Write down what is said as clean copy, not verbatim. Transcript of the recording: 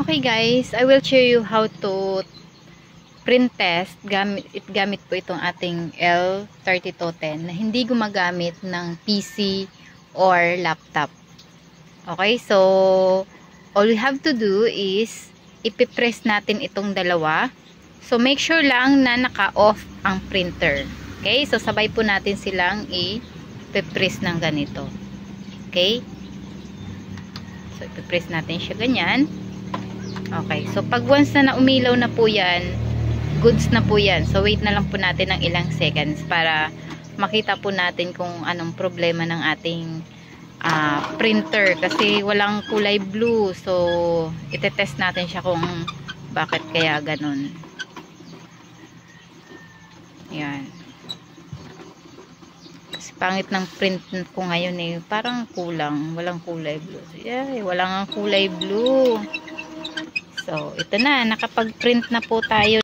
Okay guys, I will show you how to print test gamit po itong ating L3210 na hindi gumagamit ng PC or laptop. Okay, so all we have to do is ipipress natin itong dalawa. So make sure lang na naka-off ang printer. Okay, so sabay po natin silang ipipress ng ganito. Okay, so ipipress natin siya ganyan. Okay, so pag once na umilaw na po yan, goods na po yan. So wait na lang po natin ng ilang seconds para makita po natin kung anong problema ng ating printer. Kasi walang kulay blue. So itetest natin siya kung bakit kaya ganun. Yan. Kasi pangit ng print ko ngayon eh. Parang kulang. Walang kulay blue. Yeah, walang kulay blue. So, ito na. Nakapag-print na po tayo